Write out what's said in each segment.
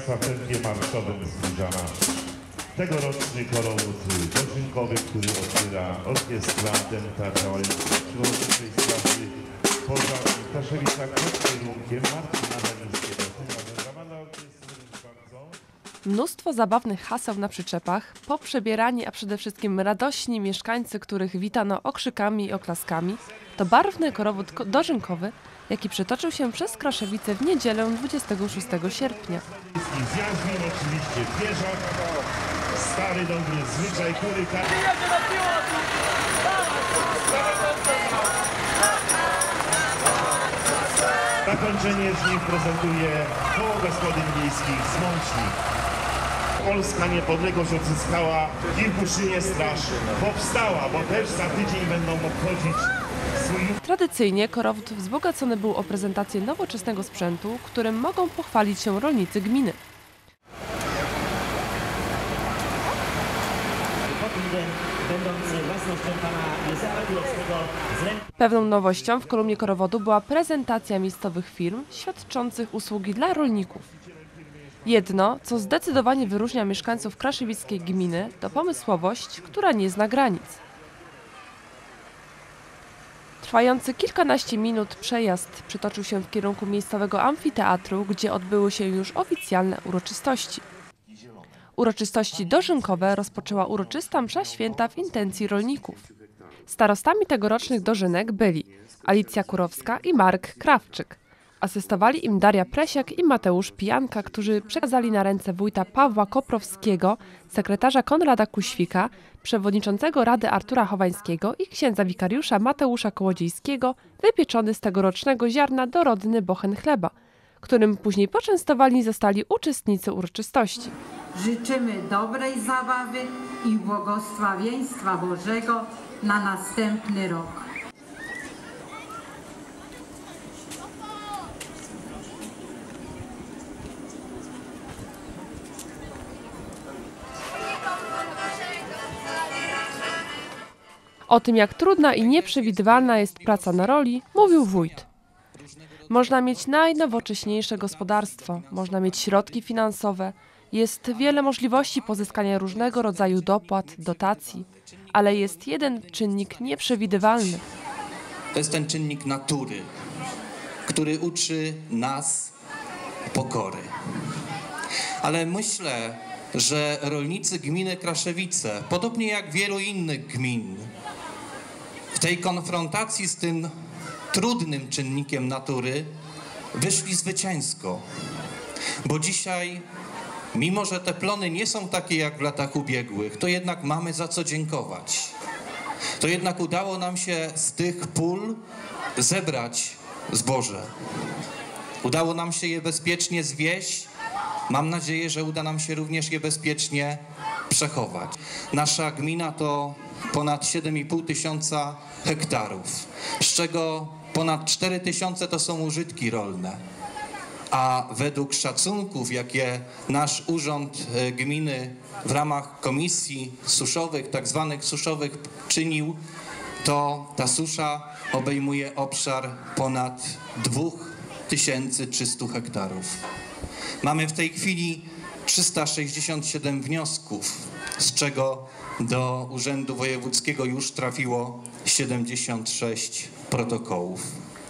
Państwa wstępie marszowym zbliża nas tegoroczny korowód dożynkowy, który otwiera orkiestra Denta działająca przy Ochotniczej Straży Pożarnej w Kraszewicach pod kierunkiem Marcina Helińskiego. Mnóstwo zabawnych haseł na przyczepach, poprzebierani, a przede wszystkim radośni mieszkańcy, których witano okrzykami i oklaskami, to barwny korowód dożynkowy, jaki przetoczył się przez Kraszewice w niedzielę 26 sierpnia. Zjaźnił oczywiście zwierzak, stary dobry zwyczaj kuryka. Zakończenie żniw prezentuje koło gospodyń wiejskich Smącznik. Polska niepodległość odzyskała w Wilkuszynie straż powstała, bo też za tydzień będą obchodzić swój... Tradycyjnie korowód wzbogacony był o prezentację nowoczesnego sprzętu, którym mogą pochwalić się rolnicy gminy. Pewną nowością w kolumnie korowodu była prezentacja miejscowych firm świadczących usługi dla rolników. Jedno, co zdecydowanie wyróżnia mieszkańców kraszewickiej gminy, to pomysłowość, która nie zna granic. Trwający kilkanaście minut przejazd przytoczył się w kierunku miejscowego amfiteatru, gdzie odbyły się już oficjalne uroczystości. Uroczystości dożynkowe rozpoczęła uroczysta msza święta w intencji rolników. Starostami tegorocznych dożynek byli Alicja Kurowska i Marek Krawczyk. Asystowali im Daria Presiak i Mateusz Pijanka, którzy przekazali na ręce wójta Pawła Koprowskiego, sekretarza Konrada Kuświka, przewodniczącego Rady Artura Chowańskiego i księdza wikariusza Mateusza Kołodziejskiego wypieczony z tegorocznego ziarna dorodny bochen chleba, którym później poczęstowani zostali uczestnicy uroczystości. Życzymy dobrej zabawy i błogosławieństwa Bożego na następny rok. O tym, jak trudna i nieprzewidywalna jest praca na roli, mówił wójt. Można mieć najnowocześniejsze gospodarstwo, można mieć środki finansowe, jest wiele możliwości pozyskania różnego rodzaju dopłat, dotacji, ale jest jeden czynnik nieprzewidywalny. To jest ten czynnik natury, który uczy nas pokory. Ale myślę, że rolnicy gminy Kraszewice, podobnie jak wielu innych gmin, w tej konfrontacji z tym trudnym czynnikiem natury wyszli zwycięsko. Bo dzisiaj, mimo że te plony nie są takie jak w latach ubiegłych, to jednak mamy za co dziękować. To jednak udało nam się z tych pól zebrać zboże. Udało nam się je bezpiecznie zwieźć. Mam nadzieję, że uda nam się również je bezpiecznie przechować. Nasza gmina to ponad 7,5 tysiąca hektarów, z czego ponad 4 tysiące to są użytki rolne. A według szacunków, jakie nasz urząd gminy w ramach komisji suszowych, tak zwanych suszowych czynił, to ta susza obejmuje obszar ponad 2300 hektarów. Mamy w tej chwili 367 wniosków, z czego do Urzędu Wojewódzkiego już trafiło 76 protokołów.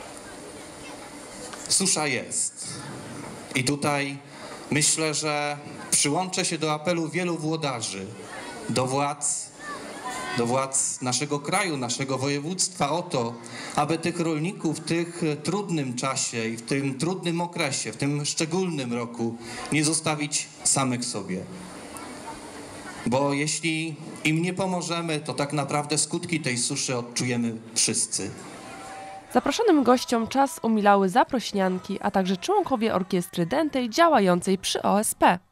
Susza jest. I tutaj myślę, że przyłączę się do apelu wielu włodarzy, do władz naszego kraju, naszego województwa o to, aby tych rolników w tym trudnym czasie i w tym trudnym okresie, w tym szczególnym roku nie zostawić samych sobie. Bo jeśli im nie pomożemy, to tak naprawdę skutki tej suszy odczujemy wszyscy. Zaproszonym gościom czas umilały zaprośnianki, a także członkowie orkiestry dętej działającej przy OSP.